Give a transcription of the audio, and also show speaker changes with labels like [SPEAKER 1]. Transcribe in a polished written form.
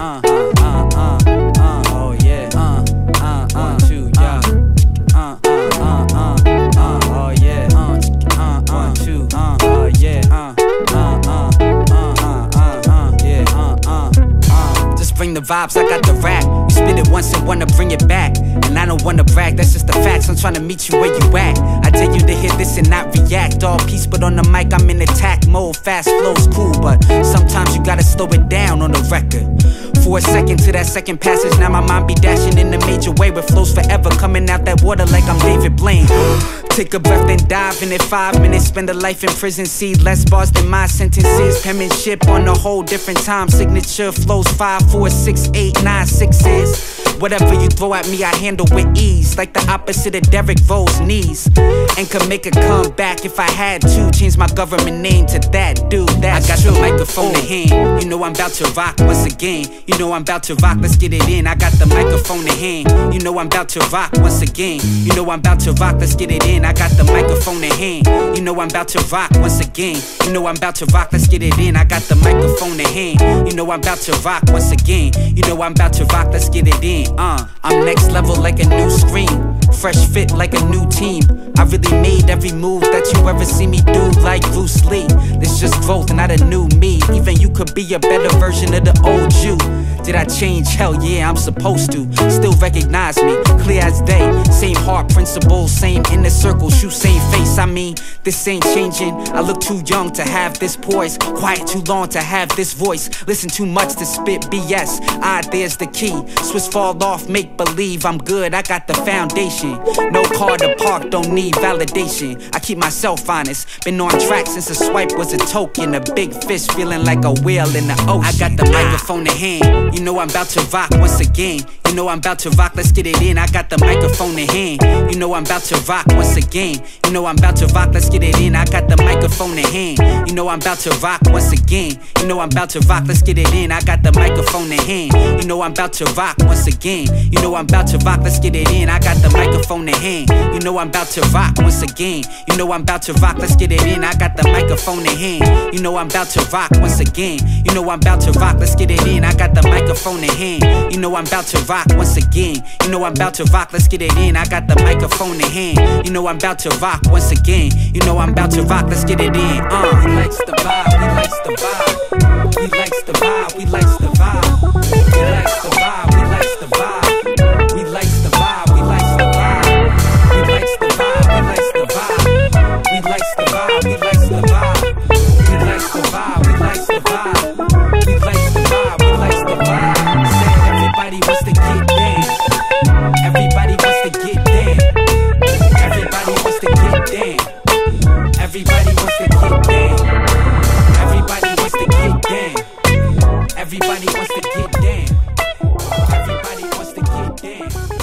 [SPEAKER 1] Oh yeah. 1, 2, yeah. Oh yeah. 1, 2, yeah. Just bring the vibes, I got the rap. You spit it once and wanna bring it back. And I don't wanna brag, that's just the facts. I'm trying to meet you where you at. I dare you to hear this and not react. All peace, but on the mic I'm in attack mode. Fast flow's cool, but sometimes you gotta slow it down on the record. For a second to that second passage, now my mind be dashing in a major way with flows forever coming out that water like I'm David Blaine. Take a breath and dive in it, 5 minutes, spend a life in prison. See less bars than my sentences. Penmanship on a whole different time. Signature flows 5, 4, 6, 8, 9, 6s. Whatever you throw at me, I handle with ease, like the opposite of Derrick Rose's knees. And could make a comeback if I had to. Change my government name to that dude. That's I got true. The microphone in hand. You know I'm about to rock once again. You know I'm about to rock, let's get it in. I got the microphone in hand. You know I'm about to rock once again. You know I'm about to rock, let's get it in. I got the microphone in hand. You know I'm about to rock once again. You know I'm about to rock, let's get it in. I got the microphone in hand. You know I'm about to rock once again. You know I'm about to rock, let's get it in. I'm next level like a new screen. Fresh fit like a new team. I really made every move that you ever see me do, like Bruce Lee. This just growth, not a new me. Even you could be a better version of the old you. Did I change? Hell yeah, I'm supposed to. Still recognize me, clear as day. Same heart principles, same inner circle, shoe same face. I mean, this ain't changing. I look too young to have this poise. Quiet too long to have this voice. Listen too much to spit BS. There's the key. Swiss fall off, make believe I'm good. I got the foundation. No car to park, don't need validation. I keep myself honest. Been on track since a swipe was a token. A big fish feeling like a whale in the ocean. I got the microphone in hand. You know I'm about to rock once again. You know I'm about to rock, let's get it in. I got the microphone in hand. You know I'm about to rock once again. You know I'm about to rock, let's get it in. I got the microphone in hand. You know I'm about to rock once again. You know I'm about to rock, let's get it in. I got the microphone in hand. You know I'm about to rock once again. You know I'm about to rock, let's get it in. I got the microphone in hand. You know I'm about to rock once again. You know I'm about to rock, let's get it in. I got the microphone in hand. You know I'm about to rock once again. You know I'm about to rock, let's get it in. I got the microphone in hand. You know I'm about to rock once again. You know I'm about to rock, let's get it in. I got the microphone in hand. You know I'm about to rock once again. You know I'm about to rock, let's get it in. He likes the vibe, he likes the vibe. He likes the vibe, he likes the vibe. He likes the vibe, he likes the vibe. He likes the vibe, he likes the vibe. He likes the vibe, he likes the vibe. He likes the vibe, he likes the vibe. He likes the vibe, he likes the vibe. He likes the vibe, he likes the vibe. Said everybody wants to get down. Everybody wants to get down. Everybody wants to get down. Everybody wants to get down. Everybody wants to get down. Everybody wants to get down. Everybody wants to get down.